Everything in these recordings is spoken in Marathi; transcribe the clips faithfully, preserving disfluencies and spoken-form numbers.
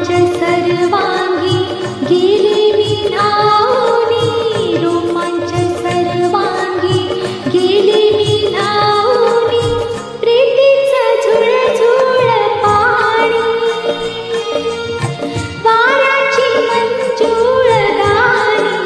रोमांच सर्वांगी गेले मी धावूनी, रोमांच सर्वांगी गेले मी धावूनी, प्रीतीचं झुळझुळ पाणी, वाऱ्याची मंजूळ गाणी,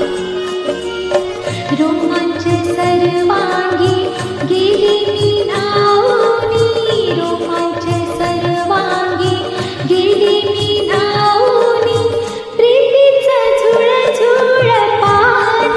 रोमांच सर्वांगी गेले मी धावूनी, रोमांच सर्वांगी गेले मी धावूनी, प्रीतीचं झुळझुळ पाणी.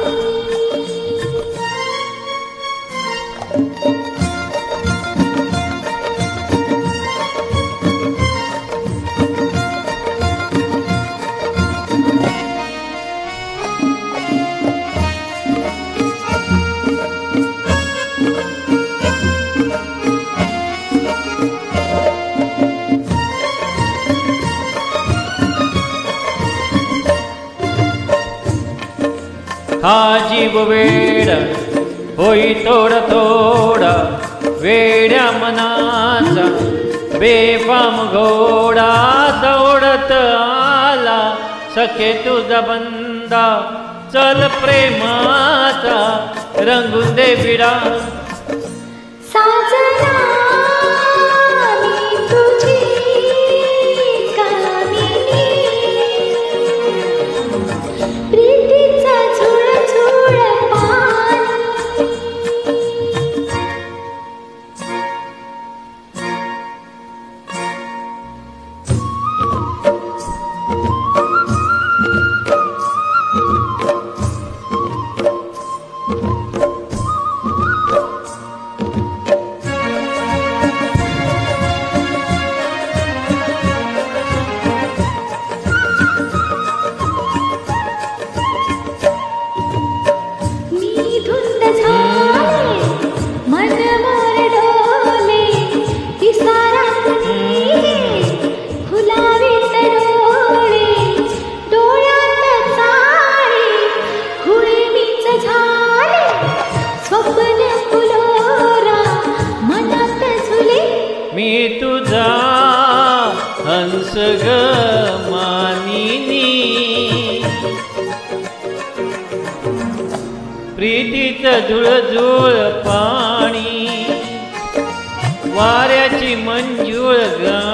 हा जीव वेड होई थोडा थोडा, वेड्या मनाचा बेफाम घोडा, दौडत आला सखे तुझा बंदा, चल प्रेमाचा रंगून दे विडा. साजना मी तुझी कामिनी, प्रीतीचा झुळझुळ पाणी, मी धुंद झाले मन मोर डोले, पिसारात निघे फुलावेत डोळे, डोळ्यात चाळे खुळीमीच झाले, स्वप्न फुलोरा मनात झुले. मी तुझा हंस ग मानिनी, प्रीतीचं झुळझुळ पाणी, वाऱ्याची मंजूळ गाणी.